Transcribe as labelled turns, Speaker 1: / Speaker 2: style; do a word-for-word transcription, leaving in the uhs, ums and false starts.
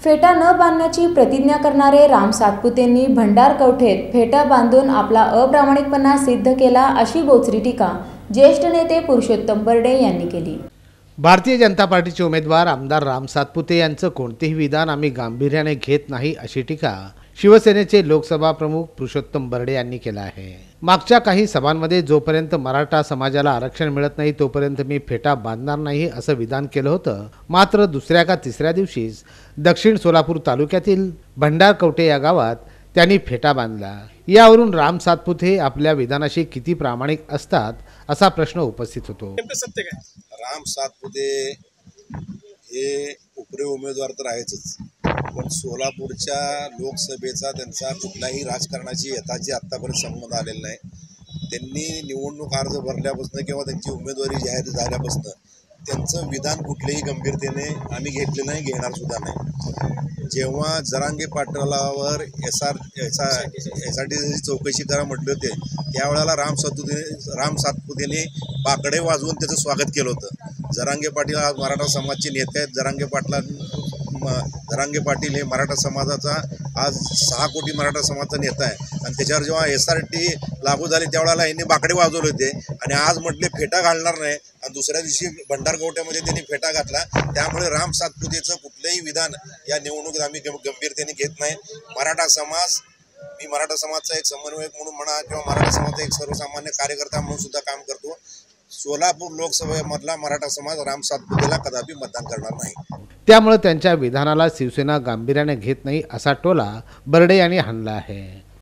Speaker 1: फेटा न बांधण्याची प्रतिज्ञा करणारे राम सातपुतेंनी भंडार कवठेत फेटा बांधून आपला अप्रामाणिकपणा सिद्ध केला, अशी बोचरी टीका ज्येष्ठ नेते पुरुषोत्तम बरडे यांनी केली।
Speaker 2: भारतीय जनता पार्टीचे उमेदवार आमदार राम सातपुते यांचं कोणतेही विधान आम्ही गांभीर्याने घेत नाही, अशी टीका शिवसेनेचे लोकसभा प्रमुख पुरुषोत्तम बरडे यांनी केला आहे। मागच्या काही सभांमध्ये जोपर्यंत मराठा समाजाला आरक्षण मिळत नाही तोपर्यंत मी फेटा बांधणार नाही असं विधान केलं होतं। मात्र दुसऱ्या का तिसऱ्या दिवशीच दक्षिण सोलापूर तालुक्यातील भंडार कवठे या गावात त्यांनी फेटा बांधला। यावरून राम सातपुते आपल्या विधानाशी किती प्रामाणिक असतात असा प्रश्न उपस्थित होतो।
Speaker 3: राम सातपुते हे उपरे उमेदवार तर आहेच, पण सोलापूरच्या लोकसभेचा त्यांचा कुठलाही राजकारणाची यथाची आत्तापर्यंत संबंध आलेला नाही। त्यांनी निवडणूक अर्ज भरल्यापासून किंवा त्यांची उमेदवारी जाहीर झाल्यापासून त्यांचं विधान कुठल्याही गंभीरतेने आम्ही घेतले नाही, घेणार सुद्धा नाही। जेव्हा जरांगे पाटलावर S R S S R T चौकशी करा म्हटले होते त्यावेळेला राम सातपुते राम सातपुतेने बाकडे वाजवून त्याचं स्वागत केलं होतं। जरांगे पाटील आज मराठा समाजाचे नेते आहेत। जरांगे पाटला जरांगे पाटील हे मराठा समाजाचा आज सहा कोटी मराठा समाजाचा नेता आहे आणि त्याच्यावर जेव्हा एस आर टी लागू झाली त्यावेळेला यांनी बाकडे वाजवले होते आणि आज म्हटले फेटा घालणार नाही आणि दुसऱ्या दिवशी भंडार कवठ्यामध्ये त्यांनी फेटा घातला। त्यामुळे राम सातपुतेचं कुठलंही विधान या निवडणुकीत आम्ही गंभीरतेने घेत नाही। मराठा समाज मी मराठा समाजाचा एक समन्वयक म्हणून म्हणा किंवा मराठा समाजाचा एक सर्वसामान्य कार्यकर्ता म्हणून सुद्धा काम करतो। सोलापूर लोकसभेमधला मराठा समाज राम सातपुतेला कदापि मतदान करणार नाही।
Speaker 2: त्यामुळे त्यांच्या विधानाला शिवसेना गांभीर्याने घेत नाही असा टोला बरडे यांनी हाणला आहे।